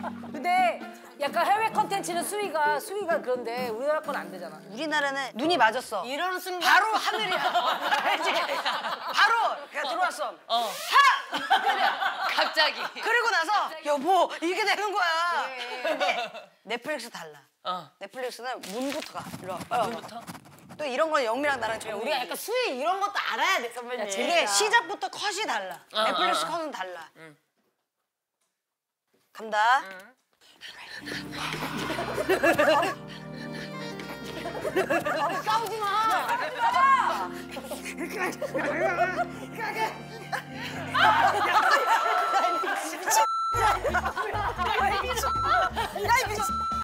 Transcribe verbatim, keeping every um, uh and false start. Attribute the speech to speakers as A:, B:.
A: 근데 약간 해외 컨텐츠는 수위가 수위가 그런데 우리나라 건 안 되잖아.
B: 우리나라는 눈이 맞았어.
C: 이러는 순간
B: 바로 하늘이야. 알지? 바로 그냥 들어왔어.
C: 어.
B: 하!
C: 갑자기.
B: 그리고 나서 여보 이게 되는 거야.
A: 그래.
B: 근데 넷플릭스 달라.
C: 어.
B: 넷플릭스는 문부터 가. 일로 와.
C: 문부터?
B: 또 이런 건 영미랑 나랑 좀
A: 우리가 약간 수위 이런 것도 알아야 돼 선배님.
B: 이게 시작부터 컷이 달라.
C: 어,
B: 넷플릭스
C: 어, 어.
B: 컷은 달라.
C: 응.
B: 간다.
C: 응.
A: 싸우지 마.
B: 야, 이 미친.